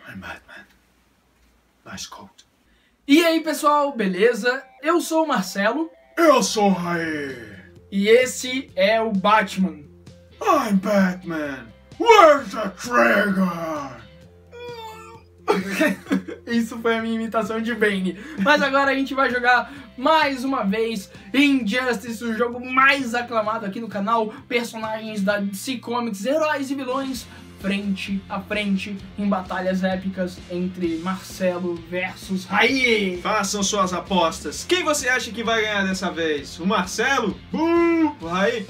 I'm Batman. Nice coat. E aí pessoal, beleza? Eu sou o Marcelo. Eu sou o Raí. E esse é o Batman. I'm Batman. Where's the trigger? Isso foi a minha imitação de Bane. Mas agora a gente vai jogar mais uma vez Injustice, o jogo mais aclamado aqui no canal. Personagens da DC Comics, heróis e vilões, frente a frente em batalhas épicas entre Marcelo versus Raí. Façam suas apostas. Quem você acha que vai ganhar dessa vez? O Marcelo? O Raí?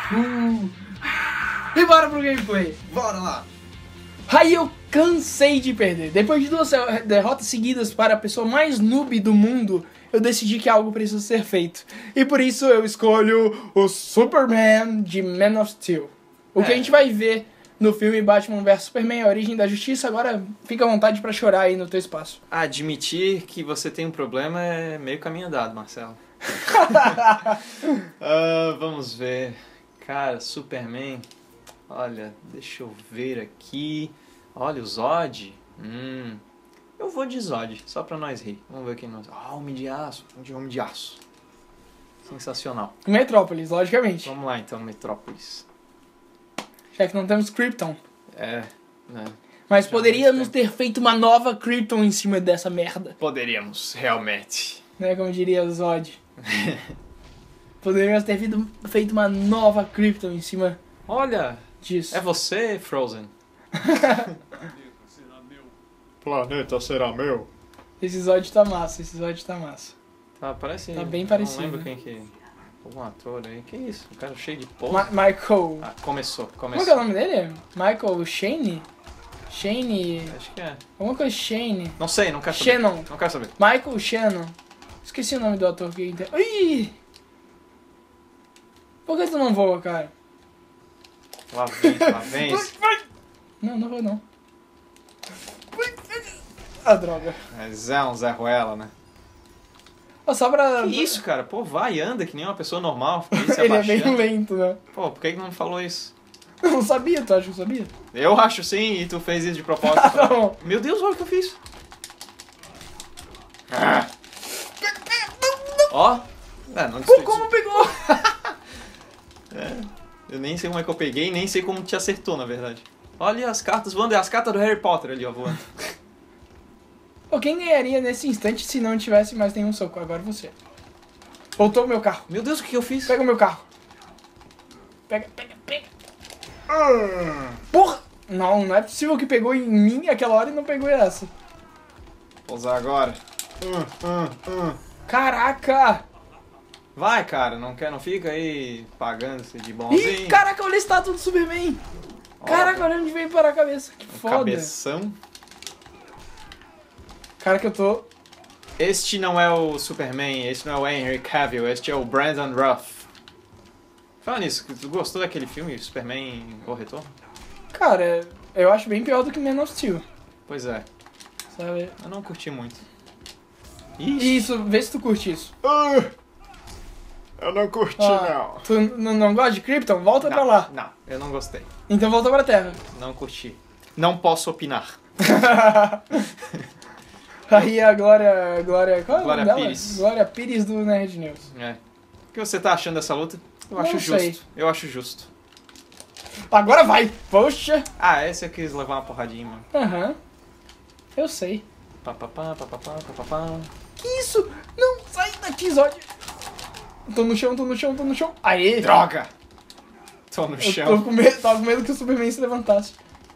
E bora pro gameplay. Bora lá. Aí eu cansei de perder. Depois de 2 derrotas seguidas para a pessoa mais noob do mundo, eu decidi que algo precisa ser feito. E por isso eu escolho o Superman de Man of Steel. O que a gente vai ver no filme Batman vs Superman, A Origem da Justiça. Agora fica à vontade pra chorar aí no teu espaço. Admitir que você tem um problema é meio caminho andado, Marcelo. Vamos ver. Cara, Superman... Olha, deixa eu ver aqui. Olha, o Zod. Eu vou de Zod, só pra nós rir. Vamos ver quem nós... Homem de Aço. Homem de Aço. Sensacional. Metrópolis, logicamente. Vamos lá, então, Metrópolis. Já que não temos Krypton. Né? Mas Já poderíamos ter feito uma nova Krypton em cima dessa merda. Poderíamos, realmente. Né, como diria o Zod. Poderíamos ter feito uma nova Krypton em cima Olha, disso. é você, Frozen. Planeta será meu. Esse Zod tá massa, esse Zod tá massa. Tá, parece... Tá bem parecido, Não lembro né? quem que... Algum ator aí. Que isso? Um cara cheio de pose. Michael... Ah, começou. Como é que é o nome dele? Michael Shane? Shane... Acho que é. Alguma coisa Shane. Não sei, não quero saber. Shannon. Não quero saber. Michael Shannon. Esqueci o nome do ator que... Ih! Por que tu não voa, cara? Lá vem. Não vou não. Ah, droga. Mas é um Zé Ruela, né? Ó, só pra... Que isso, cara? Pô, vai, anda que nem uma pessoa normal. Fica aí se Ele é abaixando. bem lento, né? Pô, por que não falou isso? Eu não sabia, tu acha que eu sabia? Eu acho sim, e tu fez isso de propósito. Não. Meu Deus, olha o que eu fiz. Ó. Não Pô, destruí. como pegou? Eu nem sei como é que eu peguei, nem sei como te acertou, na verdade. Olha as cartas voando, é as cartas do Harry Potter ali, ó, voando. Pô, quem ganharia nesse instante se não tivesse mais nenhum soco? Agora você. Voltou o meu carro. Meu Deus, o que eu fiz? Pega o meu carro. Pega. Porra! Não é possível que pegou em mim aquela hora e não pegou essa. Vou usar agora. Caraca! Vai, cara, não fica aí pagando-se de bonzinho. Ih, caraca, olha a estátua do Superman. Caraca, olha onde veio parar a cabeça. Que foda. Cabeção. Cara, que eu tô... Este não é o Superman, este não é o Henry Cavill, este é o Brandon Routh. Fala nisso, tu gostou daquele filme, Superman O Retorno? Cara, eu acho bem pior do que Man of Steel. Pois é, Sabe? eu não curti muito. Isso, vê se tu curte isso. Eu não curti, Tu não gosta de Krypton? Volta pra lá. Não, eu não gostei. Então volta pra Terra. Não curti. Não posso opinar. Aí a Glória... Qual é o nome Glória dela? Pires. Glória Pires do Nerd News. É. O que você tá achando dessa luta? Eu Não acho sei. justo. Eu acho justo. Agora vai! Poxa! Ah, esse eu quis levar uma porradinha, mano. Aham. Eu sei. Papapá, papapá, papapá. Que isso? Não, sai daqui, Zod! Tô no chão. Aê! Droga! Tô no Eu chão. tava com medo que o Superman se levantasse.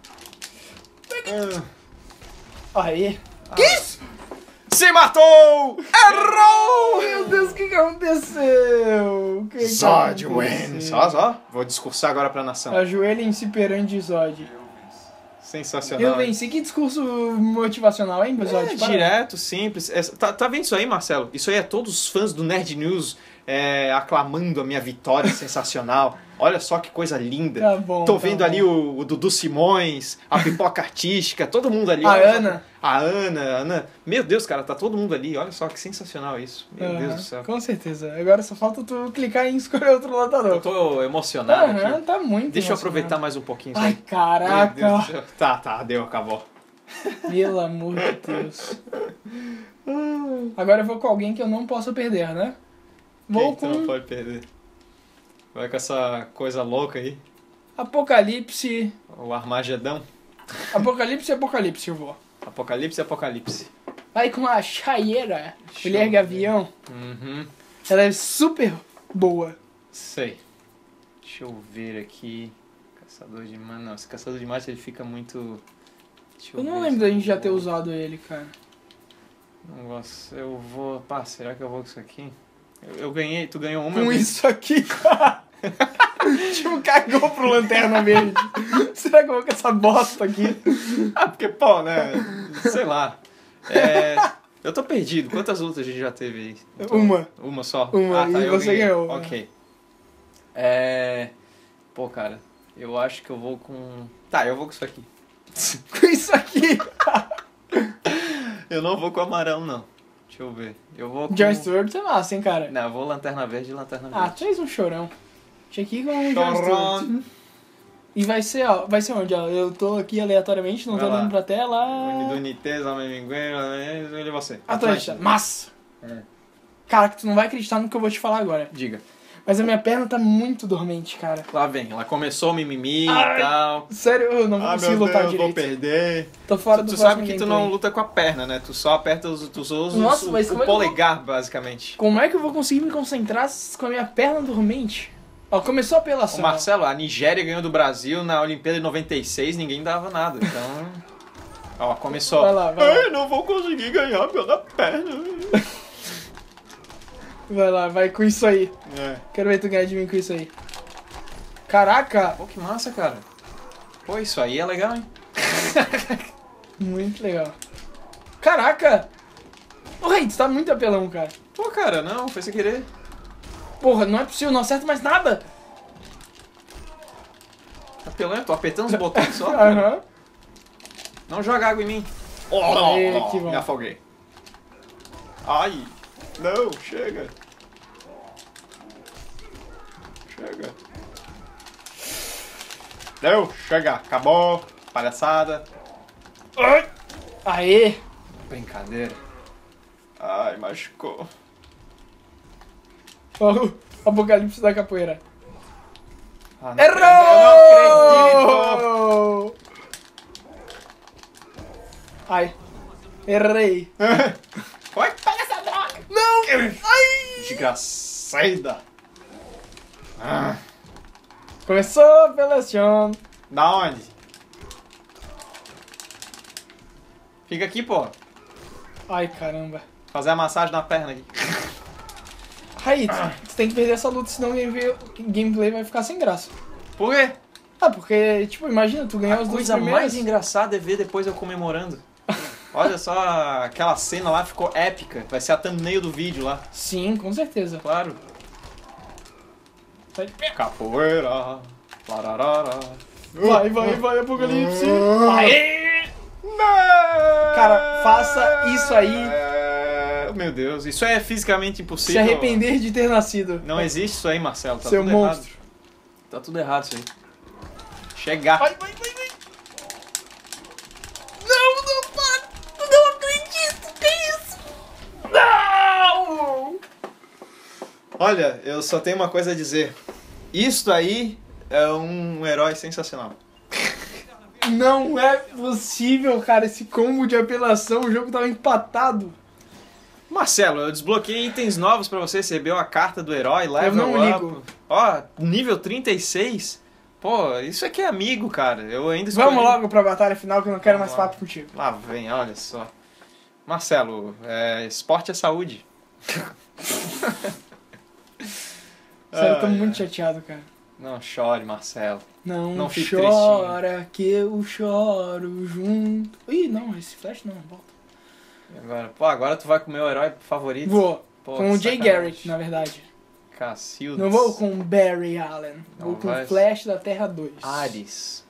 Aê! Que isso? Se matou! Errou! Meu Deus, o que aconteceu? Que Zod aconteceu? wins. Só. Vou discursar agora pra nação. Ajoelhem-se perante Zod. Sensacional. Eu venci. Que discurso motivacional, hein, Zod? Para. Direto, simples. Tá vendo isso aí, Marcelo? Isso aí é todos os fãs do Nerd News aclamando a minha vitória sensacional. Olha só que coisa linda. Tá bom. Tô vendo ali o Dudu Simões, a Pipoca Artística, todo mundo ali. A olha só. Ana. A Ana. Meu Deus, cara, tá todo mundo ali. Olha só que sensacional isso. Meu Deus do céu. Com certeza. Agora só falta tu clicar em escolher outro lutador. Eu tô emocionado aqui. Tá muito Deixa eu emocionado. aproveitar mais um pouquinho isso Ai, aí. Meu Deus do caraca. céu. Tá, deu, acabou. Pelo amor de Deus. Agora eu vou com alguém que eu não posso perder, né? Vou Quem tu não com pode perder? Vai com essa coisa louca aí. Apocalipse. O Armagedão. Apocalipse eu vou. Apocalipse. Vai com a Chaeira, Deixa Mulher eu Gavião. Uhum. Ela é super boa. Sei. Deixa eu ver aqui. Caçador de Marte. Não, esse Caçador de Marte ele fica muito... Deixa Eu não ver lembro se da eu gente já ter vou. usado ele, cara. Não gosto. Eu vou... Pá, será que eu vou com isso aqui? Eu ganhei, tu ganhou uma. Com isso aqui, cara. Tipo, cagou pro Lanterna Verde. Será que eu vou com essa bosta aqui? Ah, porque, pô, né? Sei lá. Eu tô perdido. Quantas lutas a gente já teve aí? Uma. Uma só? Uma, Ah, tá, e eu você ganhei. ganhou. Ok. Pô, cara, eu acho que eu vou com... Tá, eu vou com isso aqui. Com isso aqui. Eu não vou com o amarelo, não. Deixa eu ver. Eu vou com... John Stewart é massa, hein, cara? Não, eu vou Lanterna Verde e Lanterna Ah, Verde. tu és um chorão. Tinha que ir com o John Stewart. Chorão. E vai ser onde, ó? Eu tô aqui aleatoriamente, não Vai tô lá. olhando pra tela. Unidunitez, Homem-Mingueiro, ele você. Atlântida. Massa! É. Cara, que tu não vai acreditar no que eu vou te falar agora. Diga. Mas a minha perna tá muito dormente, cara. Lá vem, ela começou o mimimi Ai. e tal. Sério, eu não vou conseguir lutar vou direito. perder. Tô fora do Tu próximo sabe que tu gameplay. não luta com a perna, né? Tu só aperta tu usa Nossa, mas como o é que eu vou- polegar, basicamente. Como é que eu vou conseguir me concentrar com a minha perna dormente? Ó, começou a O apelação. Marcelo, a Nigéria ganhou do Brasil na Olimpíada de 96, ninguém dava nada, então... Ó, começou. Vai lá, vai lá. Ai, não vou conseguir ganhar pela perna. Vai lá, vai com isso aí. Quero ver tu ganhar de mim com isso aí. Caraca! Pô, que massa, cara. Pô, isso aí é legal, hein? Muito legal. Caraca! Ô, Rei, tu tá muito apelão, cara. Pô, cara, não, foi sem querer. Porra, não é possível, não acerto mais nada. Tá pelando, tô apertando os botões só. cara. Aham. Não joga água em mim. Aê, que bom. Me afoguei. Ai, não, chega. Chega. Deu, chega, acabou. Palhaçada. Ai. Aê! Brincadeira. Ai, machucou. Ó, o Apocalipse da capoeira. Ah, não Errou! acredito. Ai. Errei. Vai, pega essa droga. Não! Ai! Desgraçada. Ah, Começou a apelação. da onde? Fica aqui, pô. Ai, caramba. Fazer a massagem na perna aqui. Aí, tu tem que perder essa luta, senão o gameplay vai ficar sem graça. Por quê? Ah, porque, tipo, imagina, tu ganhou A as duas coisa primeiras. mais engraçada é ver depois eu comemorando. Olha só, aquela cena lá ficou épica. Vai ser a thumbnail do vídeo lá. Sim, com certeza. Claro. Capoeira. Lararara. Vai, Apocalipse. Aê! Cara, faça isso aí. Meu Deus, isso é fisicamente Se impossível. arrepender de ter nascido. Não existe isso aí, Marcelo. Tá Seu tudo monstro. errado. Tá tudo errado isso aí. Chegar. Vai. Não, para. Não acredito. Que isso? Não! Olha, eu só tenho uma coisa a dizer. Isto aí é um herói sensacional. Não é possível, cara. Esse combo de apelação, o jogo tava empatado. Marcelo, eu desbloqueei itens novos pra você. Você recebeu a carta do herói, level Eu não up. ligo. Ó, nível 36. Pô, isso aqui é amigo, cara. Eu ainda escolhi... Vamos logo pra batalha final que eu não quero mais Vamos lá. papo contigo. Lá vem, olha só. Marcelo, esporte é saúde. Sério, eu tô Ai, muito chateado, cara. Não chore, Marcelo. Não fique chora que eu choro junto. Ih, não, esse flash não, volta. E agora tu vai com o meu herói favorito. Vou. Pô, Com o que Jay sacanagem. Garrett, na verdade. Cacildes. Não vou com o Barry Allen. Não Vou com vai. o Flash da Terra 2. Ares.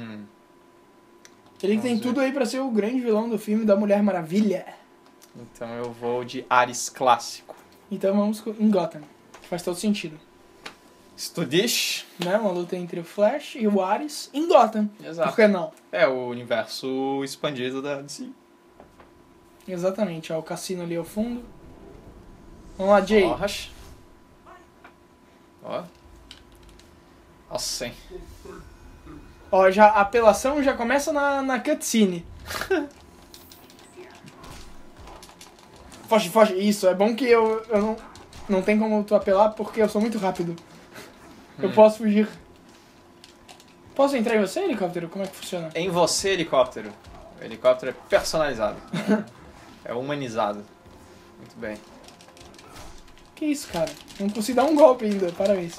Ele tem Vamos ver. tudo aí pra ser o grande vilão do filme da Mulher Maravilha. Então eu vou de Ares clássico. Então vamos em Gotham. Faz todo sentido. Studish. Né? Uma luta entre o Flash e o Ares em Gotham. Exato. Por que não? É o universo expandido da DC. Exatamente, ó, o cassino ali ao fundo. Vamos lá, Jay. Porras. Ó. Nossa, hein? Ó, já, a apelação já começa na cutscene. Foge, foge. Isso, é bom que eu não tem como tu apelar porque eu sou muito rápido. Eu posso fugir. Posso entrar em você, helicóptero? Como é que funciona? Em você, helicóptero. O helicóptero é personalizado. É humanizado. Muito bem. Que isso, cara? Não consigo dar um golpe ainda, parabéns.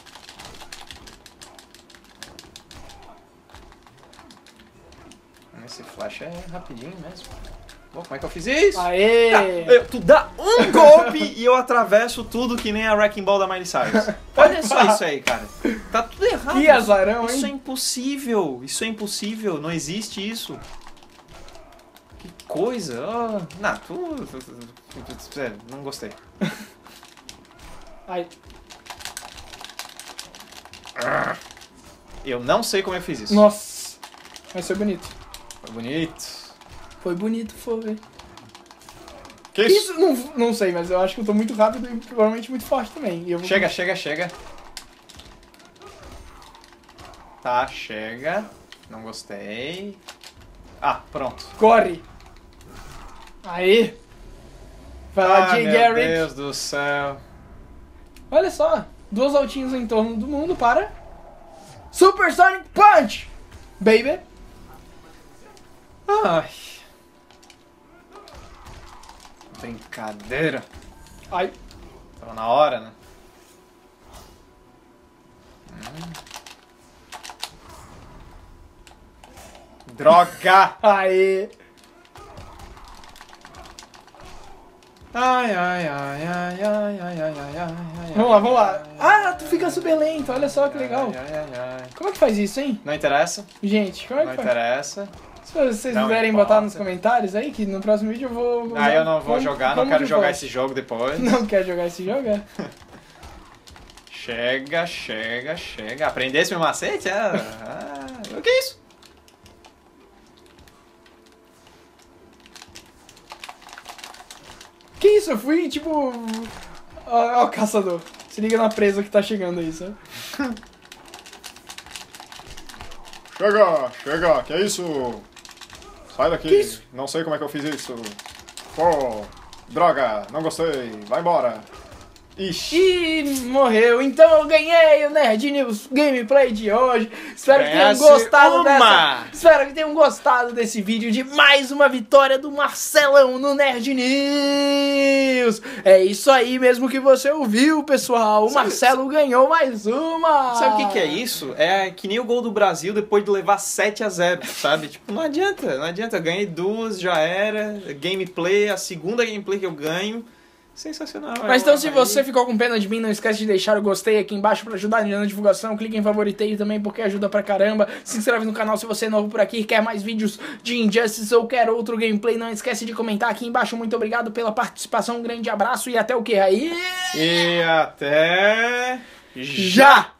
Esse flash é rapidinho mesmo. Pô, como é que eu fiz isso? Aê! Tu dá um golpe e eu atravesso tudo que nem a Wrecking Ball da Miley Cyrus. Olha só isso aí, cara. Tá tudo errado. Que azarão, Isso é hein? impossível. Isso é impossível. Não existe isso. Que coisa. Oh, não, sério, não gostei. Ai. Eu não sei como eu fiz isso. Nossa! Mas foi bonito. Foi bonito. Foi bonito, foi. Que Isso não sei, mas eu acho que eu tô muito rápido e provavelmente muito forte também. E eu vou... Chega. Tá, chega. Não gostei. Ah, pronto. Corre! Aê! Vai lá, Jay meu Garrick. Deus do céu. Olha só, 2 altinhos em torno do mundo para... Super Sonic Punch! Baby! Ai. Brincadeira. Ai. Tava na hora, né? Droga! Aê! Ai. Vamos lá. Ah, tu fica super lento, olha só que legal. Ai. Como é que faz isso, hein? Não interessa? Gente, como é Não que faz? interessa. Se vocês Não puderem importa. botar nos comentários aí, que no próximo vídeo eu vou... Ah, eu não vou jogar, não quero jogar esse. esse jogo depois. Não quer jogar esse jogo? É? Chega. Aprendesse meu macete? O que é isso? Que isso? Eu fui, tipo... Ó, o caçador. Se liga na presa que tá chegando aí, sabe? Chega, que é isso? Sai daqui, Que isso? não sei como é que eu fiz isso. Pô, droga, não gostei, vai embora. Ixi, E morreu. Então eu ganhei o Nerd News Gameplay de hoje. Espero que tenham Ganhasse gostado uma. Espero que tenham gostado desse vídeo de mais uma vitória do Marcelão no Nerd News. É isso aí mesmo que você ouviu, pessoal. O Marcelo ganhou mais uma. Sabe o que é isso? É que nem o gol do Brasil depois de levar 7-0, sabe? Tipo, não adianta. Eu ganhei 2, já era. Gameplay, a segunda gameplay que eu ganho. Sensacional. Mas então, se você ficou com pena de mim, não esquece de deixar o gostei aqui embaixo pra ajudar na divulgação. Clique em favoritei também porque ajuda pra caramba. Se inscreve no canal se você é novo por aqui, quer mais vídeos de Injustice ou quer outro gameplay. Não esquece de comentar aqui embaixo. Muito obrigado pela participação. Um grande abraço e até o que aí? E até... Já!